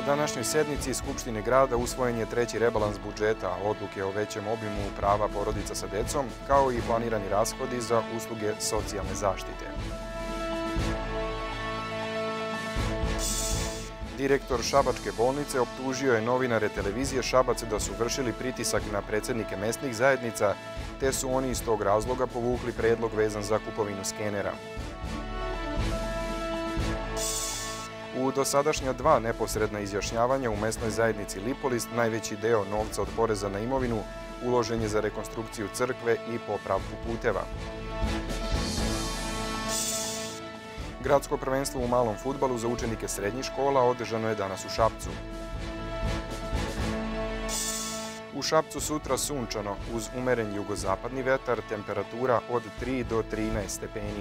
današnjoj sednici Skupštine grada usvojen je treći rebalans budžeta, odluke o većem obimu prava porodica sa decom, kao i planirani rashodi za usluge socijalne zaštite. Direktor Šabačke bolnice optužio je novinare televizije Šabac da su vršili pritisak na predsjednike mesnih zajednica, te su oni iz tog razloga povukli predlog vezan za kupovinu skenera. U dosadašnja 2 neposredna izjašnjavanja u mesnoj zajednici Lipolist najveći deo novca od poreza na imovinu uložen je za rekonstrukciju crkve i popravku puteva. Gradsko prvenstvo u malom fudbalu za učenike srednjih škola održano je danas u Šapcu. U Šapcu sutra sunčano, uz umeren jugozapadni vetar, temperatura od 3 do 13 stepeni.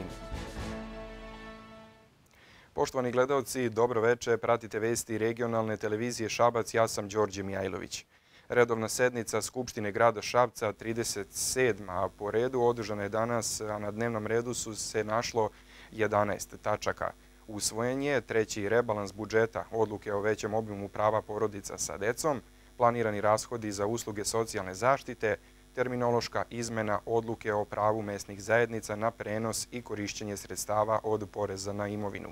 Poštovani gledaoci, dobro veče, pratite vesti regionalne televizije Šabac, ja sam Đorđe Mijajlović. Redovna sednica Skupštine grada Šapca, 37. po redu, održana je danas, a na dnevnom redu su se našlo 11 tačaka. Usvojen je treći rebalans budžeta, odluke o većem obimu prava porodica sa decom, planirani rashodi za usluge socijalne zaštite, terminološka izmena odluke o pravu mesnih zajednica na prenos i korišćenje sredstava od poreza na imovinu.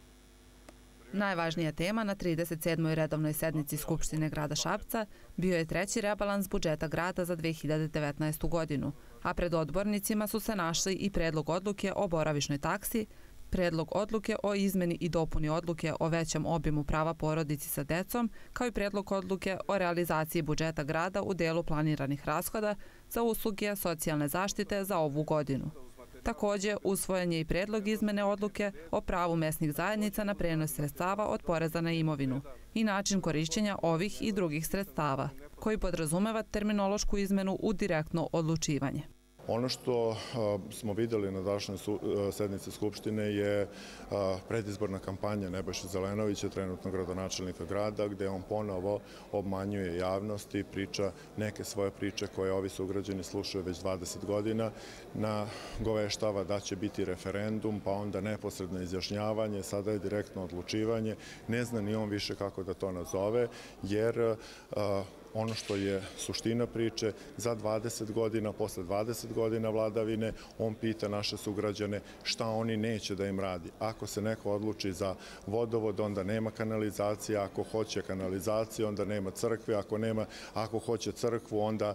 Najvažnija tema na 37. redovnoj sednici Skupštine grada Šapca bio je treći rebalans budžeta grada za 2019. godinu, a pred odbornicima su se našli i predlog odluke o boravišnoj taksi, predlog odluke o izmeni i dopuni odluke o većem obimu prava porodici sa decom, kao i predlog odluke o realizaciji budžeta grada u delu planiranih rashoda za usluge socijalne zaštite za ovu godinu. Također, usvojen je i predlog izmene odluke o pravu mesnih zajednica na prenos sredstava od poreza na imovinu i način korišćenja ovih i drugih sredstava, koji podrazumeva terminološku izmenu u direktno odlučivanje. Ono što smo vidjeli na današnjoj sednici Skupštine je predizborna kampanja Nebojše Zelenovića, trenutno gradonačelnika grada, gde on ponovo obmanjuje javnost i priča neke svoje priče koje ovi sugrađani slušaju već 20 godina, nagoveštava da će biti referendum, pa onda neposredno izjašnjavanje, sada je direktno odlučivanje. Ne zna ni on više kako da to nazove, jer ono što je suština priče, za 20 godina, posle 20 godina vladavine, on pita naše sugrađane šta oni neće da im radi. Ako se neko odluči za vodovod, onda nema kanalizacije, ako hoće kanalizaciju, onda nema crkve, ako hoće crkvu, onda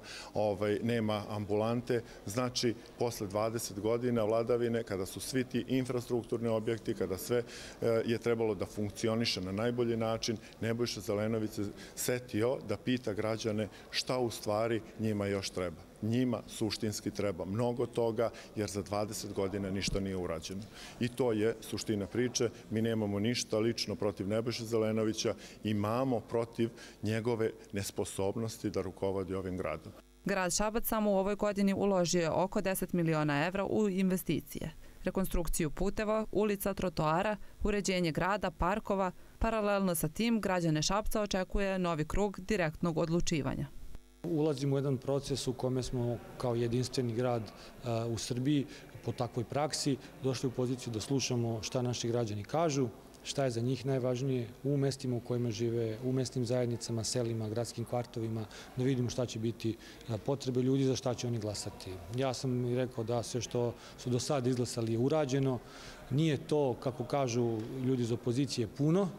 nema ambulante. Znači, posle 20 godina vladavine, kada su svi ti infrastrukturni objekti, kada sve je trebalo da funkcioniše na najbolji način, Nebojša Zelenović se setio da pita građane šta u stvari njima još treba. Njima suštinski treba mnogo toga, jer za 20 godina ništa nije urađeno. I to je suština priče. Mi nemamo ništa lično protiv Nebojše Zelenovića, imamo protiv njegove nesposobnosti da rukovodi ovim gradom. Grad Šabac samo u ovoj godini uložio je oko 10 miliona evra u investicije, rekonstrukciju puteva, ulica, trotoara, uređenje grada, parkova. Paralelno sa tim, građane Šapca očekuje novi krug direktnog odlučivanja. Ulazimo u jedan proces u kome smo kao jedinstveni grad u Srbiji po takvoj praksi došli u poziciju da slušamo šta naši građani kažu, šta je za njih najvažnije u mestima u kojima žive, u mesnim zajednicama, selima, gradskim kvartovima, da vidimo šta će biti potrebe ljudi, za šta će oni glasati. Ja sam i rekao da sve što su do sada izglasali je urađeno. Nije to, kako kažu ljudi iz opozicije, puno,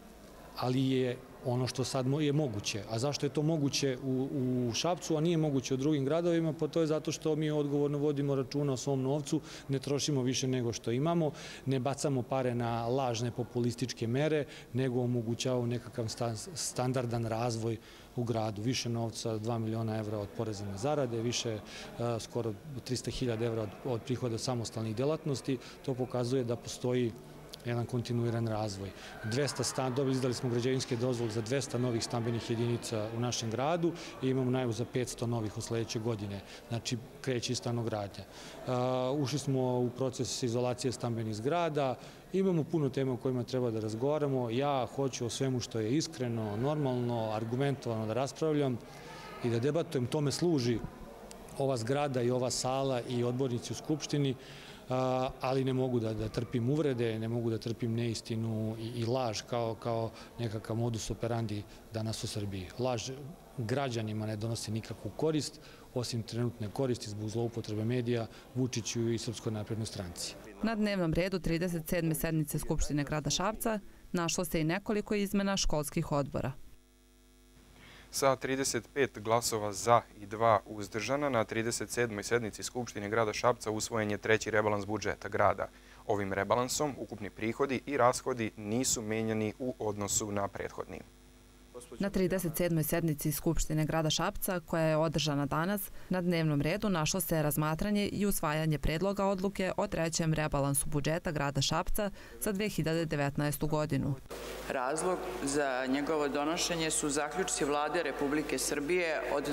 ali je ono što sad je moguće. A zašto je to moguće u Šapcu, a nije moguće u drugim gradovima? Pa to je zato što mi odgovorno vodimo računa o svom novcu, ne trošimo više nego što imamo, ne bacamo pare na lažne populističke mere, nego omogućavamo nekakav standardan razvoj u gradu. Više novca, 2 miliona evra od poreza na zarade, više skoro 300.000 evra od prihoda samostalnih delatnosti. To pokazuje da postoji jedan kontinuiran razvoj. Izdali smo građevinske dozvole za 200 novih stambenih jedinica u našem gradu i imamo najavu za 500 novih u sledeće godine. Znači, kreće i stanogradnja. Ušli smo u proces izolacije stambenih zgrada. Imamo puno tema o kojima treba da razgovaramo. Ja hoću o svemu što je iskreno, normalno, argumentovano da raspravljam i da debatujem. Tome služi ova zgrada i ova sala i odbornici u Skupštini. ali ne mogu da trpim uvrede, ne mogu da trpim neistinu i laž kao nekakav modus operandi danas u Srbiji. Laž građanima ne donosi nikakvu korist, osim trenutne koristi zbog zloupotrebe medija Vučiću i Srpskoj naprednoj stranci. Na dnevnom redu 37. sednice Skupštine grada Šapca našlo se i nekoliko izmena školskih odbora. Sa 35 glasova za i 2 uzdržana na 37. sednici Skupštine grada Šapca usvojen je treći rebalans budžeta grada. Ovim rebalansom ukupni prihodi i rashodi nisu menjani u odnosu na prethodni. Na 37. sednici Skupštine grada Šapca, koja je održana danas, na dnevnom redu našlo se razmatranje i usvajanje predloga odluke o trećem rebalansu budžeta grada Šapca za 2019. godinu. Razlog za njegovo donošenje su zaključci Vlade Republike Srbije od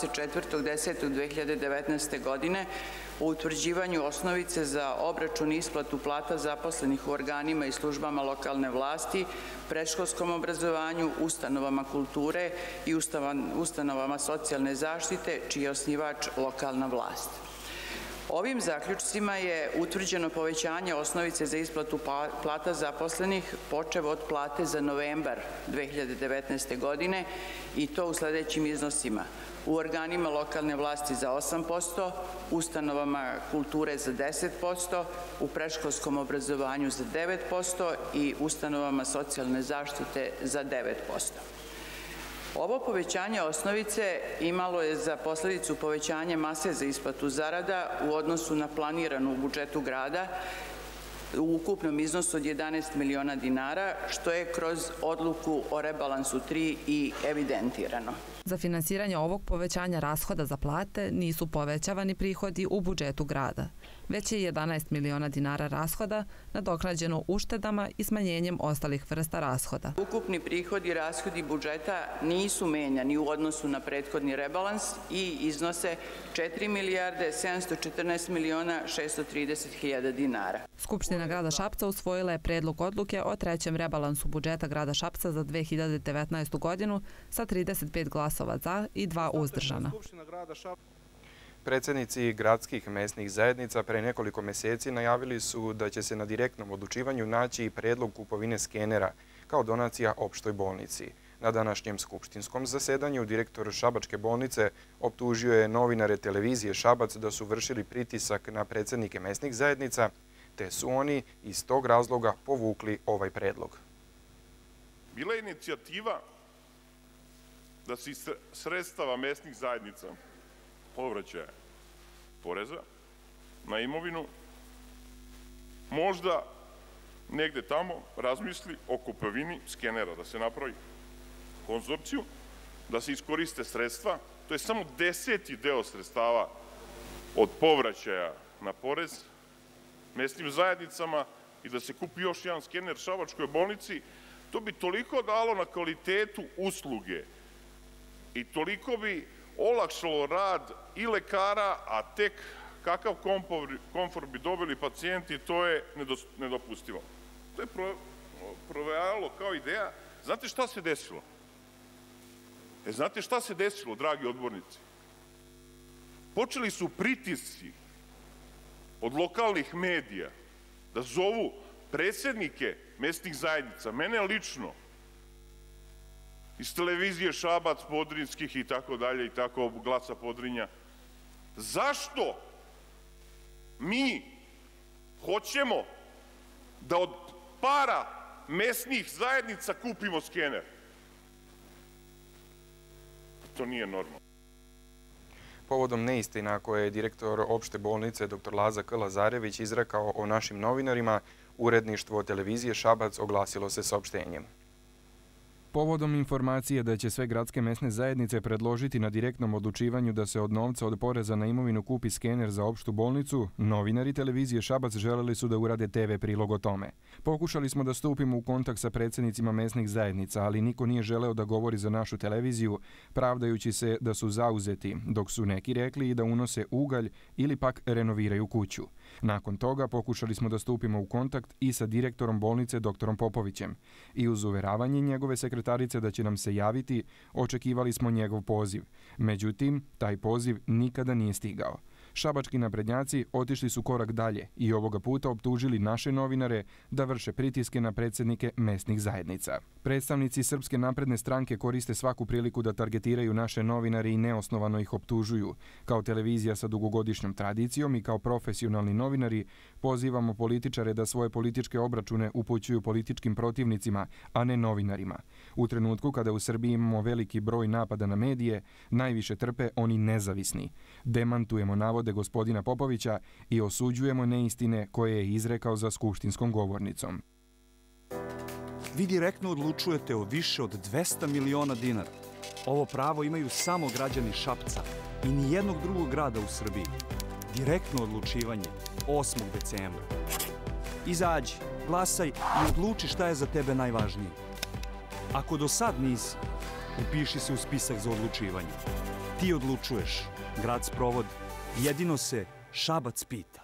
24.10.2019. godine o utvrđivanju osnovice za obračun i isplatu plata zaposlenih u organima i službama lokalne vlasti, predškolskom obrazovanju, ustanovama kulture i ustanovama socijalne zaštite, čiji je osnivač lokalna vlast. Ovim zaključcima je utvrđeno povećanje osnovice za isplatu plata zaposlenih počev od plate za novembar 2019. godine i to u sledećim iznosima: u organima lokalne vlasti za 8%, ustanovama kulture za 10%, u predškolskom obrazovanju za 9% i ustanovama socijalne zaštite za 9%. Ovo povećanje osnovice imalo je za posledicu povećanje mase za isplatu zarada u odnosu na planiranu u budžetu grada u ukupnom iznosu od 11 miliona dinara, što je kroz odluku o rebalansu 3 i evidentirano. Za finansiranje ovog povećanja rashoda za plate nisu povećavani prihodi u budžetu grada, već je 11 miliona dinara rashoda nadoknađeno uštedama i smanjenjem ostalih vrsta rashoda. Ukupni prihodi i rashodi budžeta nisu menjani u odnosu na prethodni rebalans i iznose 4 milijarde 714 miliona 630 hiljada dinara. Skupština grada Šapca usvojila je predlog odluke o trećem rebalansu budžeta grada Šapca za 2019. godinu sa 35 glasova za i 2 uzdržana. Predsjednici gradskih mesnih zajednica pre nekoliko meseci najavili su da će se na direktnom odlučivanju naći predlog kupovine skenera kao donacija opštoj bolnici. Na današnjem skupštinskom zasedanju direktor Šabačke bolnice optužio je novinare televizije Šabac da su vršili pritisak na predsjednike mesnih zajednica, te su oni iz tog razloga povukli ovaj predlog. Bila je inicijativa da se iz sredstava mesnih zajednica povraćaja poreza na imovinu možda negde tamo razmisli o kupovini skenera, da se napravi konzorciju, da se iskoriste sredstva. To je samo 10. deo sredstava od povraćaja na porez mesnim zajednicama i da se kupi još jedan skener Šabačkoj bolnici. To bi toliko dalo na kvalitetu usluge i toliko bi olakšalo rad i lekara, a tek kakav komfor bi dobili pacijenti, to je nedopustivo. To je provejalo kao ideja. Znate šta se desilo? Znate šta se desilo, dragi odbornici? Počeli su pritisci od lokalnih medija da zovu predsjednike mesnih zajednica, mene lično, iz televizije Šabac, Podrinskih i tako dalje, i tako Glasa Podrinja. Zašto mi hoćemo da od para mesnih zajednica kupimo skener? To nije normalno. Povodom neistina koje je direktor opšte bolnice dr. Laza K. Lazarević izrekao o našim novinarima, uredništvo televizije Šabac oglasilo se saopštenjem. Povodom informacije da će sve gradske mesne zajednice predložiti na direktnom odlučivanju da se od novca od poreza na imovinu kupi skener za opštu bolnicu, novinari televizije Šabac želeli su da urade TV prilog o tome. Pokušali smo da stupimo u kontakt sa predsjednicima mesnih zajednica, ali niko nije želeo da govori za našu televiziju, pravdajući se da su zauzeti, dok su neki rekli i da unose ugalj ili pak renoviraju kuću. Nakon toga pokušali smo da stupimo u kontakt i sa direktorom bolnice dr. Popovićem i uz uveravanje njegove sekretarice da će nam se javiti, očekivali smo njegov poziv. Međutim, taj poziv nikada nije stigao. Šabački naprednjaci otišli su korak dalje i ovoga puta optužili naše novinare da vrše pritiske na predsjednike mesnih zajednica. Predstavnici Srpske napredne stranke koriste svaku priliku da targetiraju naše novinare i neosnovano ih optužuju. Kao televizija sa dugogodišnjom tradicijom i kao profesionalni novinari pozivamo političare da svoje političke obračune upućuju političkim protivnicima, a ne novinarima. U trenutku kada u Srbiji imamo veliki broj napada na medije, najviše trpe oni nezavisni. Demantujemo navode gospodina Popovića i osuđujemo neistine koje je izrekao za skupštinskom govornicom. Vi direktno odlučujete o više od 200 miliona dinara. Ovo pravo imaju samo građani Šapca i nijednog drugog grada u Srbiji. Direktno odlučivanje 8. decembra. Izađi, glasaj i odluči šta je za tebe najvažnije. Ako do sad nisi, upiši se u spisak za odlučivanje. Ti odlučuješ, grad sprovodi, jedino se Šabac pita.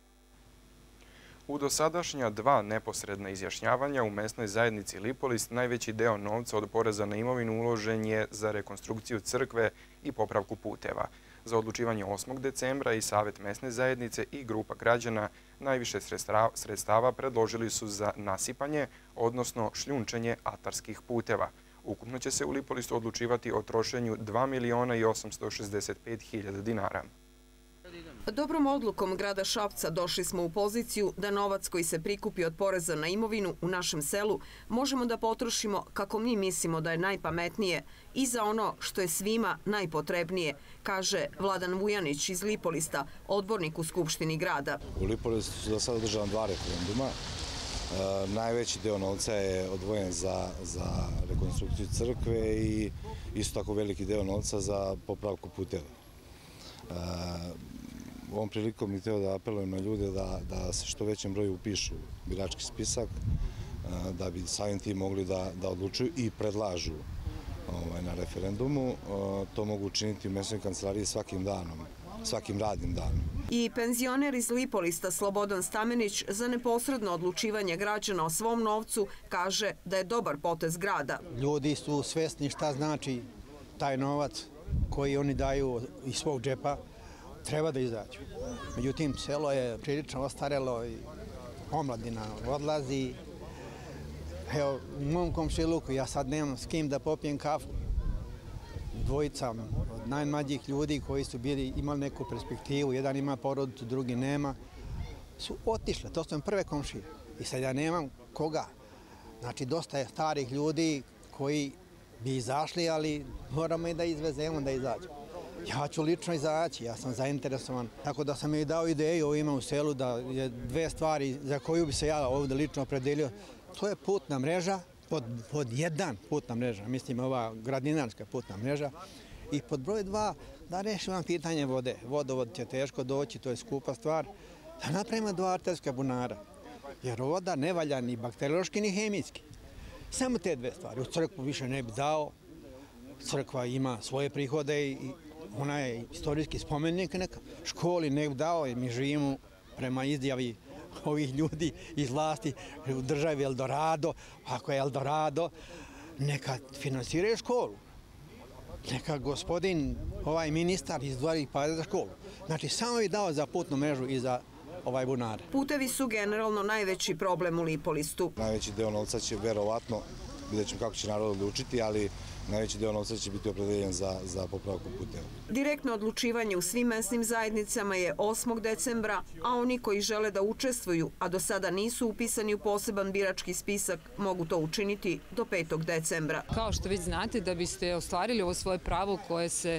U dosadašnja 2 neposredna izjašnjavanja u mesnoj zajednici Lipolist najveći deo novca od poreza na imovinu uložen je za rekonstrukciju crkve i popravku puteva. Za odlučivanje 8. decembra i Savet mesne zajednice i grupa građana najviše sredstava predložili su za nasipanje, odnosno šljunčenje atarskih puteva. Ukupno će se u Lipolistu odlučivati o trošenju 2.865.000 dinara. Dobrom odlukom grada Šapca došli smo u poziciju da novac koji se prikupi od poreza na imovinu u našem selu možemo da potrošimo kako mi mislimo da je najpametnije i za ono što je svima najpotrebnije, kaže Vladan Vujanić iz Lipolista, odbornik u Skupštini grada. U Lipolistu su do sada održana 2 referenduma. Najveći deo novca je odvojen za rekonstrukciju crkve i isto tako veliki deo novca za popravku puteva. Ovom prilikom bih hteo da apelujem na ljude da se što većem broju upišu u birački spisak, da bi samim tim mogli da odlučuju i predlažu na referendumu. To mogu učiniti u mesnoj kancelariji svakim danom, svakim radnim danom. I penzioner iz Lipolista Slobodan Stamenić za neposredno odlučivanje građana o svom novcu kaže da je dobar potez grada. Ljudi su svesni šta znači taj novac koji oni daju iz svog džepa, treba da izađu. Međutim, selo je prilično ostarelo i omladina odlazi. Evo, u mom komšiluku ja sad nemam s kim da popijem kafu. Dvojica od najmlađih ljudi koji su imali neku perspektivu, jedan ima porodicu, drugi nema, su otišle. To su prve komšije. I sad ja nemam koga. Znači, dosta je starih ljudi koji bi izašli, ali moramo i da izvezemo da izađu. Ja ću lično izaći, ja sam zainteresovan. Tako da sam i dao ideju ovima u selu da je 2 stvari za koju bi se ja ovdje lično opredelio. To je putna mreža, pod 1 putna mreža, mislim ova gradinarska putna mreža. I pod broj 2 da rešimo pitanje vode. Vodovod će teško doći, to je skupa stvar. Da napravimo 2 arterska bunara, jer voda ne valja ni bakteriološki ni hemijski. Samo te 2 stvari. U crkvu više ne bi dao. Crkva ima svoje prihode i ona je istorijski spomenik neka. Školi ne bi dao i mi živimo prema izjavi ovih ljudi iz vlasti u državi Eldorado. Ako je Eldorado, neka finansiraju školu. Neka gospodin, ovaj ministar izdvoji pare za školu. Znači, samo je dao za putnu mrežu i za ovaj bunar. Putevi su generalno najveći problem u Lipolistu. Najveći deo novca će verovatno, vidjet ćemo kako će narod odlučiti, ali najveći deo novca će biti opredeljen za popravku puteva. Direktno odlučivanje u svim mesnim zajednicama je 8. decembra, a oni koji žele da učestvuju, a do sada nisu upisani u poseban birački spisak, mogu to učiniti do 5. decembra. Kao što već znate, da biste ostvarili ovo svoje pravo koje se,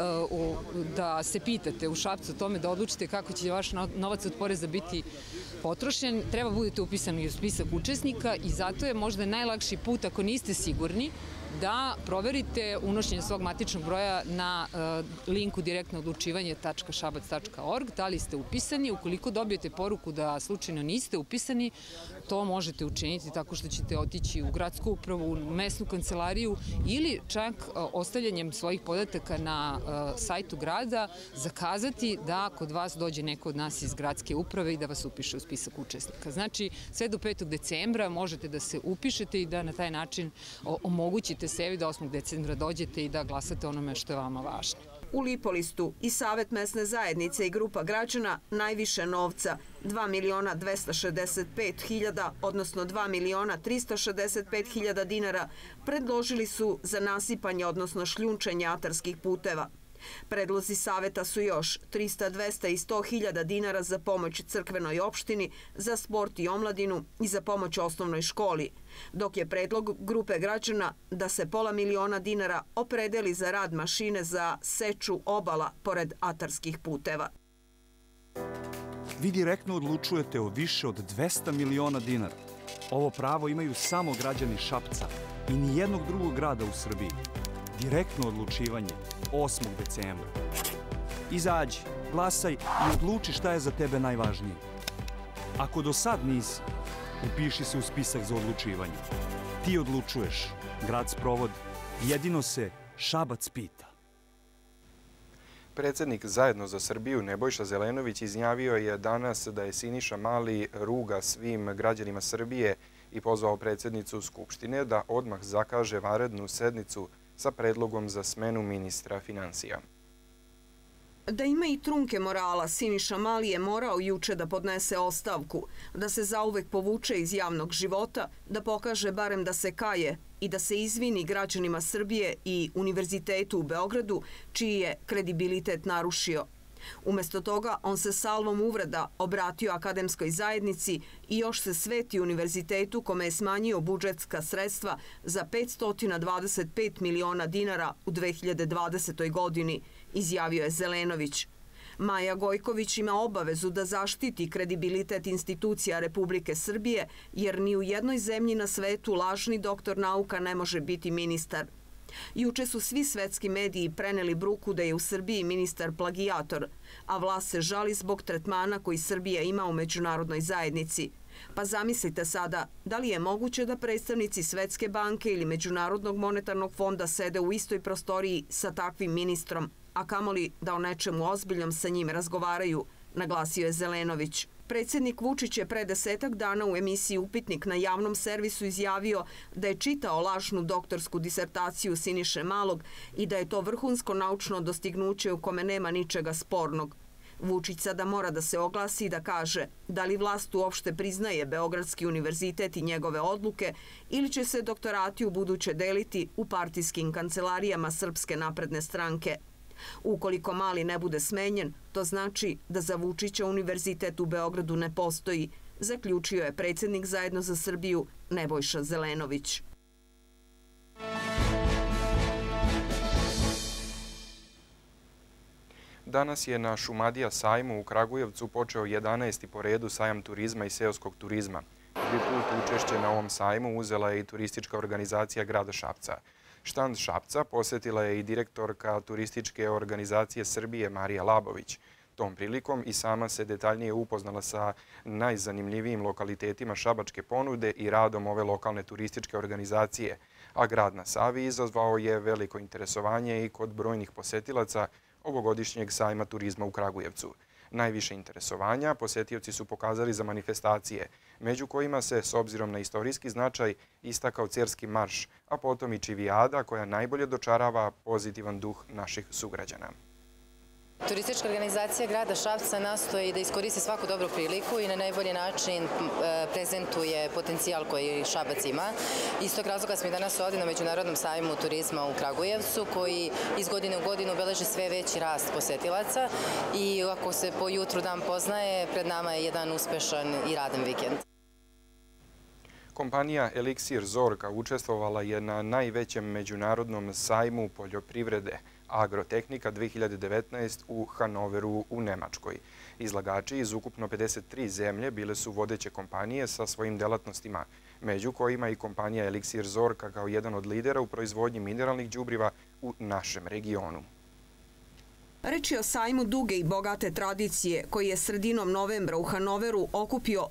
da se pitate u Šapcu o tome da odlučite kako će vaš novac od poreza biti potrošen, treba budete upisani u spisak učesnika i zato je možda najlakši put, ako niste sigurni, da proverite unošenje svog matičnog broja na linku direktno odlučivanje.šabac.org, da li ste upisani. Ukoliko dobijete poruku da slučajno niste upisani, to možete učiniti tako što ćete otići u gradsku upravu, u mesnu kancelariju ili čak ostavljanjem svojih podataka na sajtu grada zakazati da kod vas dođe neko od nas iz gradske uprave i da vas upiše u spisak učesnika. Znači, sve do 5. decembra možete da se upišete i da na taj način omogućite sebi da 8. decembra dođete i da glasate onome što je vama važno. U Lipolistu i Savet mesne zajednice i grupa građana najviše novca, 2.265.000, odnosno 2.365.000 dinara, predložili su za nasipanje, odnosno šljunčenje atarskih puteva. Predlozi saveta su još 300, 200 i 100.000 dinara za pomoć crkvenoj opštini, za sport i omladinu i za pomoć osnovnoj školi, dok je predlog grupe građana da se $500.000 dinara opredeli za rad mašine za seču obala pored atarskih puteva. Vi direktno odlučujete o više od 200 miliona dinara. Ovo pravo imaju samo građani Šapca i nijednog drugog grada u Srbiji. Direktno odlučivanje 8. decembra. Izađi, glasaj i odluči šta je za tebe najvažnije. Ako do sad nisi, upiši se u spisak za odlučivanje. Ti odlučuješ, grad sprovodi, jedino se Šabac pita. Predsjednik Zajedno za Srbiju Nebojša Zelenović izjavio je danas da je Siniša Mali ruga svim građanima Srbije i pozvao predsjednicu Skupštine da odmah zakaže vanrednu sednicu sa predlogom za smenu ministra finansija. Da ima i trunke morala, Siniša Mali je morao juče da podnese ostavku, da se zauvek povuče iz javnog života, da pokaže barem da se kaje i da se izvini građanima Srbije i Univerzitetu u Beogradu, čiji je kredibilitet narušio. Umesto toga, on se salvom uvreda obratio akademskoj zajednici i još se sveti univerzitetu kome je smanjio budžetska sredstva za 525 miliona dinara u 2020. godini, izjavio je Zelenović. Maja Gojković ima obavezu da zaštiti kredibilitet institucija Republike Srbije, jer ni u jednoj zemlji na svetu lažni doktor nauka ne može biti ministar. Juče su svi svetski mediji preneli bruku da je u Srbiji ministar plagijator, a vlast se žali zbog tretmana koji Srbija ima u međunarodnoj zajednici. Pa zamislite sada, da li je moguće da predstavnici Svetske banke ili Međunarodnog monetarnog fonda sede u istoj prostoriji sa takvim ministrom, a kamoli da o nečemu ozbiljnom sa njim razgovaraju, naglasio je Zelenović. Predsjednik Vučić je pre 10 dana u emisiji Upitnik na javnom servisu izjavio da je čitao lažnu doktorsku disertaciju Siniše Malog i da je to vrhunsko naučno dostignuće u kome nema ničega spornog. Vučić sada mora da se oglasi i da kaže da li vlast uopšte priznaje Beogradski univerzitet i njegove odluke ili će se doktorati u buduće deliti u partijskim kancelarijama Srpske napredne stranke. Ukoliko Mali ne bude smenjen, to znači da za Vučića univerzitet u Beogradu ne postoji, zaključio je predsjednik Zajedno za Srbiju Nebojša Zelenović. Danas je na Šumadija sajmu u Kragujevcu počeo 11. po redu sajam turizma i seoskog turizma. Prvi put učešće na ovom sajmu uzela je i turistička organizacija grada Šapca. Štand Šapca posjetila je i direktorka turističke organizacije Srbije Marija Labović. Tom prilikom i sama se detaljnije upoznala sa najzanimljivijim lokalitetima šabačke ponude i radom ove lokalne turističke organizacije, a grad na Savi izazvao je veliko interesovanje i kod brojnih posjetilaca ovogodišnjeg sajma turizma u Kragujevcu. Najviše interesovanja posjetioci su pokazali za manifestacije, među kojima se, s obzirom na istorijski značaj, istakao Cerski marš, a potom i Čivijada koja najbolje dočarava pozitivan duh naših sugrađana. Turistička organizacija grada Šapca nastoji da iskoristi svaku dobru priliku i na najbolji način prezentuje potencijal koji Šabac ima. Iz tog razloga smo i danas ovdje na Međunarodnom sajmu turizma u Kragujevcu, koji iz godine u godinu beleži sve veći rast posetilaca i ako se po jutru dan poznaje, pred nama je jedan uspešan i radan vikend. Kompanija Eliksir Zorka učestvovala je na najvećem međunarodnom sajmu poljoprivrede Agrotehnika 2019 u Hanoveru u Nemačkoj. Izlagači iz ukupno 53 zemlje bile su vodeće kompanije sa svojim delatnostima, među kojima i kompanija Eliksir Zorka kao jedan od lidera u proizvodnji mineralnih đubriva u našem regionu. Reč je o sajmu duge i bogate tradicije koji je sredinom novembra u Hanoveru okupio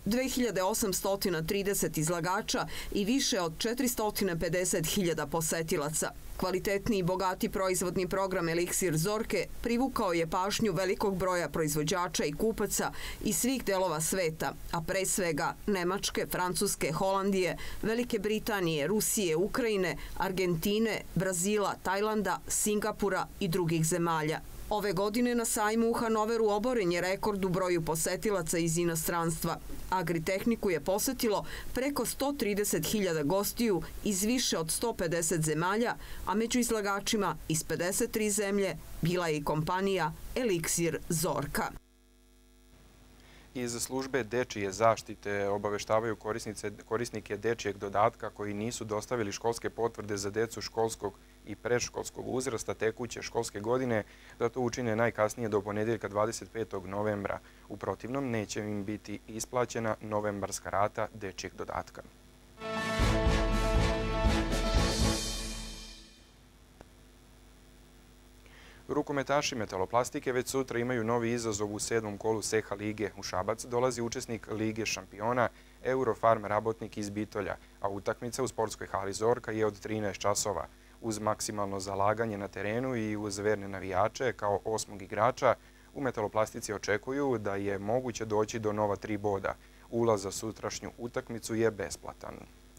2830 izlagača i više od 450.000 posetilaca. Kvalitetni i bogati proizvodni program Eliksir Zorke privukao je pažnju velikog broja proizvođača i kupaca iz svih delova sveta, a pre svega Nemačke, Francuske, Holandije, Velike Britanije, Rusije, Ukrajine, Argentine, Brazila, Tajlanda, Singapura i drugih zemalja. Ove godine na sajmu u Hanoveru oboren je rekord u broju posetilaca iz inostranstva. Agritehniku je posetilo preko 130.000 gostiju iz više od 150 zemalja, a među izlagačima iz 53 zemlje bila je i kompanija Eliksir Zorka. Iz službe dečije zaštite obaveštavaju korisnike dečijeg dodatka koji nisu dostavili školske potvrde za decu školskog i predškolskog uzrasta tekuće školske godine da to učine najkasnije do ponedjeljka 25. novembra. U protivnom neće im biti isplaćena novembarska rata dečijeg dodatka. Rukometaši Metaloplastike već sutra imaju novi izazov u 7. kolu Seha lige. U Šabac dolazi učesnik Lige šampiona Eurofarm Rabotnik iz Bitolja, a utakmica u sportskoj hali Zorka je od 13 časova. Uz maksimalno zalaganje na terenu i uz verne navijače kao 8. igrača, u Metaloplastici očekuju da je moguće doći do nova 3 boda. Ulaz za sutrašnju utakmicu je besplatan.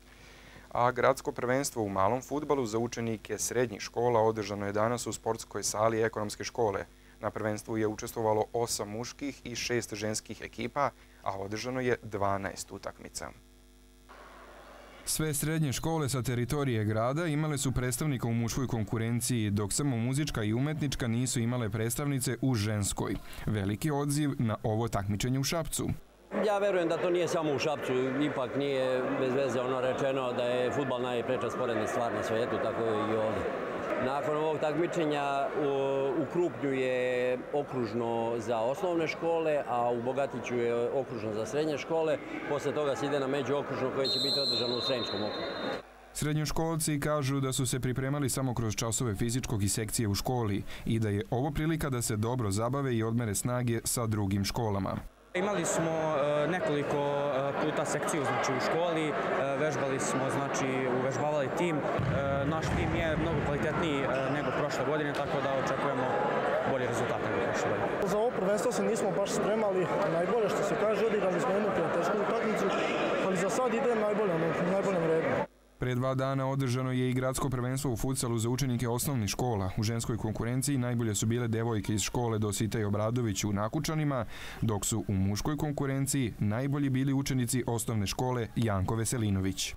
A gradsko prvenstvo u malom fudbalu za učenike srednjih škola održano je danas u sportskoj sali ekonomske škole. Na prvenstvu je učestvovalo 8 muških i 6 ženskih ekipa, a održano je 12 utakmica. Sve srednje škole sa teritorije grada imale su predstavnika u muškoj konkurenciji, dok samo muzička i umetnička nisu imale predstavnice u ženskoj. Veliki odziv na ovo takmičenje u Šapcu. Ja verujem da to nije samo u Šapcu, ipak nije bez veze ono rečeno da je fudbal najpreča sporedna stvar na svijetu, tako i ovdje. Nakon ovog takmičenja u Krupnju je okružno za osnovne škole, a u Bogatiću je okružno za srednje škole. Posle toga se ide na međuokružno koje će biti održano u Sremskom okrugu. Srednjoškolci kažu da su se pripremali samo kroz časove fizičkog i sekcije u školi i da je ovo prilika da se dobro zabave i odmere snage sa drugim školama. Imali smo nekoliko puta sekciju u školi, vežbali smo, uvežbavali tim. Naš tim je mnogo kvalitetniji nego prošle godine, tako da očekujemo bolji rezultat nego prošle godine. Za ovo prvenstvo se nismo baš spremali najbolje, što se kaže, odigrali smo jednu prijateljsku utakmicu, ali za sad ide najboljem redu. Pre 2 dana održano je i gradsko prvenstvo u futsalu za učenike osnovnih škola. U ženskoj konkurenciji najbolje su bile devojke iz škole Dositej Obradović u Nakučanima, dok su u muškoj konkurenciji najbolji bili učenici osnovne škole Janko Veselinović.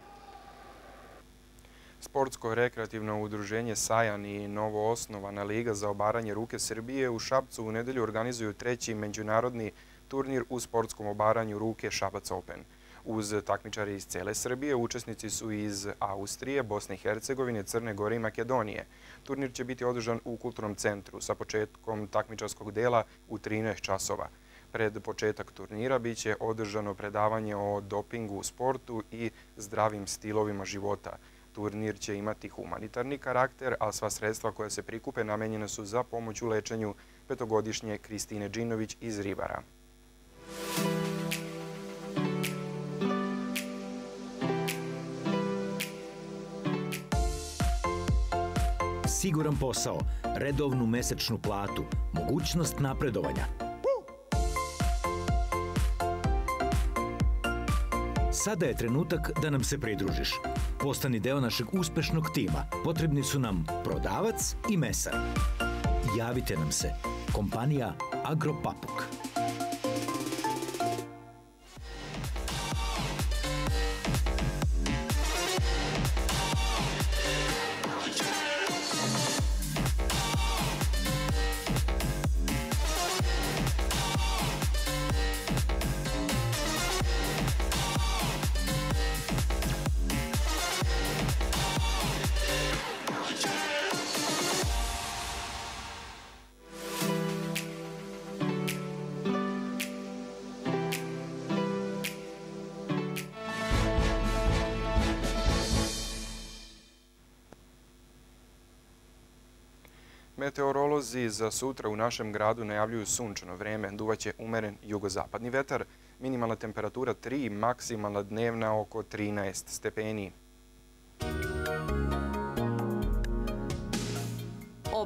Sportsko-rekreativno udruženje Sajan i novoosnovana Liga za obaranje ruke Srbije u Šapcu u nedelju organizuju 3. međunarodni turnir u sportskom obaranju ruke Šabac Open. Uz takmičare iz cele Srbije, učesnici su iz Austrije, Bosne i Hercegovine, Crne Gore i Makedonije. Turnir će biti održan u Kulturnom centru sa početkom takmičarskog dela u 13 časova. Pred početak turnira biće održano predavanje o dopingu u sportu i zdravim stilovima života. Turnir će imati humanitarni karakter, a sva sredstva koja se prikupe namenjena su za pomoć u lečenju 5-godišnje Kristine Džinović iz Ribara. Siguran posao, redovnu mesečnu platu, mogućnost napredovanja. Sada je trenutak da nam se pridružiš. Postani deo našeg uspešnog tima. Potrebni su nam prodavac i mesar. Javite nam se. Kompanija Agropapuk. Meteorolozi za sutra u našem gradu najavljuju sunčano vreme, duvaće umeren jugozapadni vetar, minimalna temperatura 3, maksimalna dnevna oko 13 stepeni.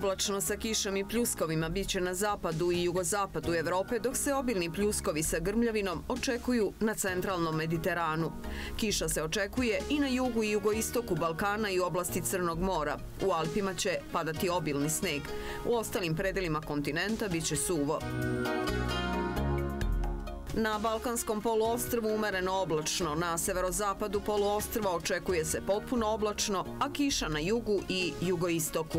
Oblačno sa kišom i pljuskovima biće na zapadu i jugozapadu Evrope, dok se obilni pljuskovi sa grmljavinom očekuju na centralnom Mediteranu. Kiša se očekuje i na jugu i jugoistoku Balkana i u oblasti Crnog mora. U Alpima će padati obilni sneg. U ostalim predelima kontinenta biće suvo. Na Balkanskom poluostrvu umereno oblačno, na severozapadu poluostrva očekuje se potpuno oblačno, a kiša na jugu i jugoistoku.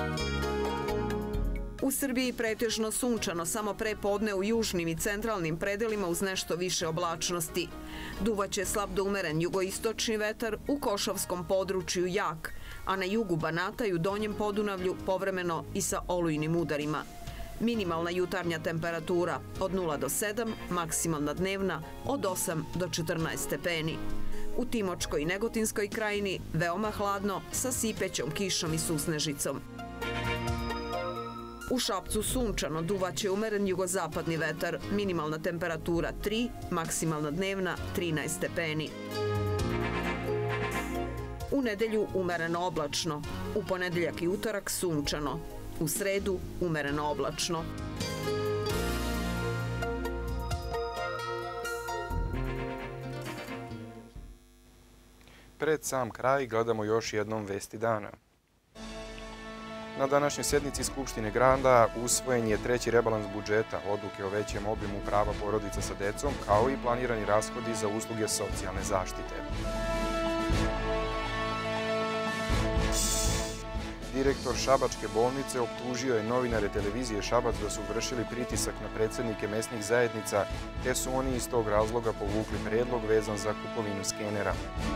U Srbiji pretežno sunčano, samo pre podne u južnim i centralnim predelima uz nešto više oblačnosti. Duvaće slab do umeren jugoistočni vetar, u Košavskom području jak, a na jugu Banata i u Donjem Podunavlju povremeno i sa olujnim udarima. Minimalna jutarnja temperatura od 0 do 7, maksimalna dnevna od 8 do 14 stepeni. U Timočkoj i Negotinskoj krajini veoma hladno sa sipećom kišom i susnežicom. U Šapcu sunčano, duvaće umeren jugozapadni vetar, minimalna temperatura 3, maksimalna dnevna 13 stepeni. U nedelju umereno oblačno, u ponedeljak i utorak sunčano. U sredu umereno oblačno. Pred sam kraj gledamo još jednom vesti dana. Na današnjoj sjednici Skupštine grada usvojen je treći rebalans budžeta, odluke o većem obimu prava porodica sa decom, kao i planirani rashodi za usluge socijalne zaštite. Direktor Šabačke bolnice optužio je novinare televizije Šabac da su vršili pritisak na predsjednike mesnih zajednica, te su oni iz tog razloga povukli predlog vezan za kupovinu skenera.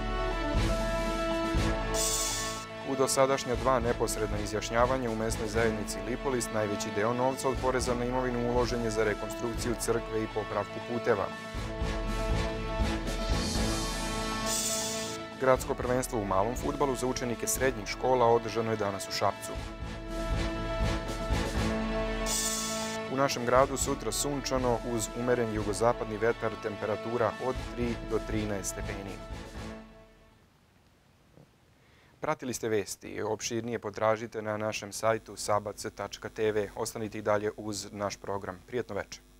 U dosadašnja 2 neposredna izjašnjavanja u mesnoj zajednici Lipolis najveći deo novca od poreza na imovinu uložen je za rekonstrukciju crkve i popravku puteva. Gradsko prvenstvo u malom fudbalu za učenike srednjih škola održano je danas u Šapcu. U našem gradu sutra sunčano uz umeren jugozapadni vetar, temperatura od 3 do 13 stepeni. Pratili ste vesti. Opširnije potražite na našem sajtu sabac.tv. Ostanite i dalje uz naš program. Prijetno večer.